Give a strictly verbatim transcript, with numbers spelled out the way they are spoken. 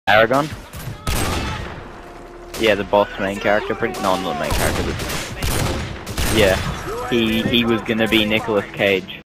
Aragon? Yeah, the boss main character, pretty no, not the main character, but yeah, he he was gonna be Nicolas Cage.